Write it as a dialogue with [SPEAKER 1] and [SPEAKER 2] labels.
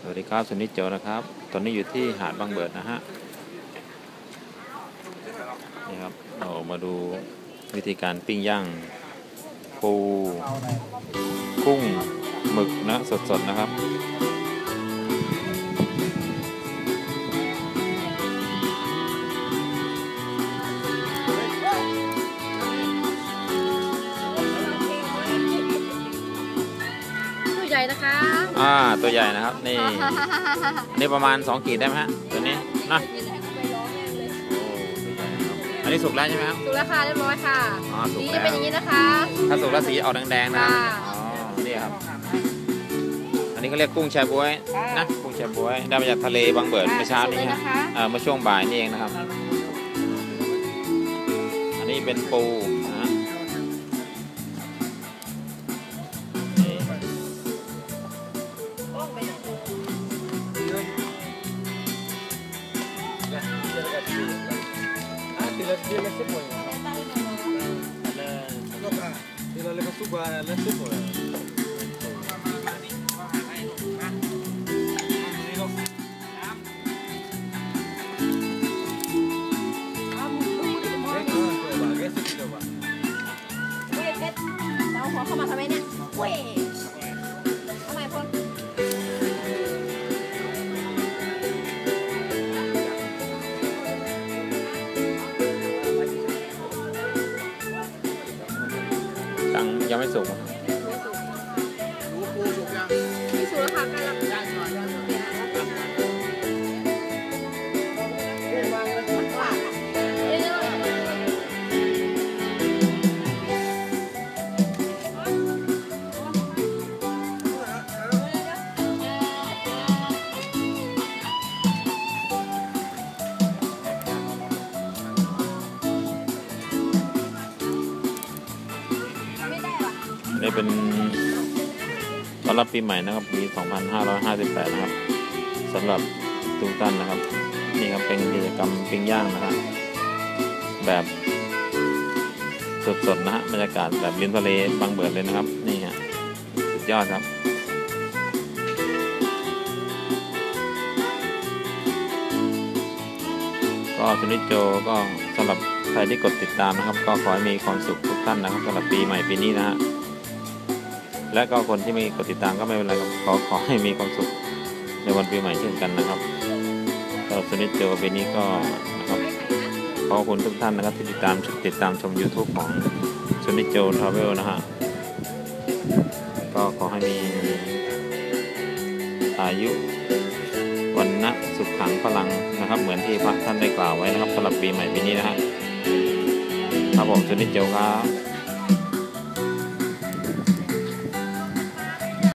[SPEAKER 1] วัสดีครับสุนิจโจนะครับตอนนี้อยู่ที่หาดบางเบิดนะฮะนี่ครับเรามาดูวิธีการปิ้งย่างปูกุ้งหมึกนะสดๆนะครับ
[SPEAKER 2] ตัวใหญ่นะคะ
[SPEAKER 1] ตัวใหญ่นะครับนี่ นี่ประมาณ2 ขีดได้ไหมฮะตัวนี้นะอันนี้สุกแล้วใช่ไหมครับ
[SPEAKER 2] สุกแล้วค่ะเรียบร้อยค่ะสีจะเป็นอย่างนี้นะคะ
[SPEAKER 1] ถ้าสุกแล้วสีออกแดงๆนะนี่ครับอันนี้เขาเรียกกุ้งแชบ๊วยนะกุ้งแชบ๊วยได้มาจากทะเลบางเบิดเมื่อเช้านี้ฮะเมื่อช่วงบ่ายนี่เองนะครับอันนี้เป็นปูนะ
[SPEAKER 2] เข้ามาทำไมเนี่ยเว้ยทำไมพ่น
[SPEAKER 1] ยังไม่สุก
[SPEAKER 2] ไม่สุกแล้วค่ะใกล้แล้ว
[SPEAKER 1] นี่เป็นต้อนรับปีใหม่นะครับปี 2558 นะครับสำหรับทุกท่านนะครับนี่ครับเป็นกิจกรรมปิ้งย่างนะครับแบบสดๆนะฮะบรรยากาศแบบริมทะเลบางเบิดเลยนะครับนี่ฮะสุดยอดครับก็สุนิจโจก็สำหรับใครที่กดติดตามนะครับก็ขอให้มีความสุขทุกท่านนะครับสำหรับปีใหม่ปีนี้นะฮะและก็คนที่ไม่กดติดตามก็ไม่เป็นไรครับขอให้มีความสุขในวันปีใหม่เช่นกันนะครับสำหรับสุนิจโจปีนี้ก็นะครับขอบคุณทุกท่านนะครับที่ติดตามชม YouTube ของสุนิจโจทราเวลนะฮะก็ขอให้มีอายุวันนะสุขขังพลังนะครับเหมือนที่พระท่านได้กล่าวไว้นะครับสำหรับปีใหม่ปีนี้นะฮะครับผมสุนิจโจครับ